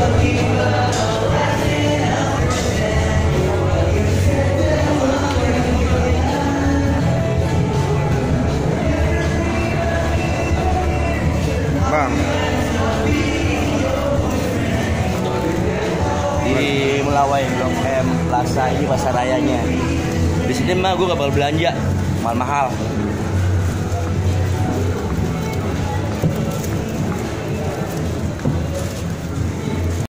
Bang, di Melawai Blok M Plaza ini pasar rayanya. Di sini mah gue gak bakal belanja mahal-mahal.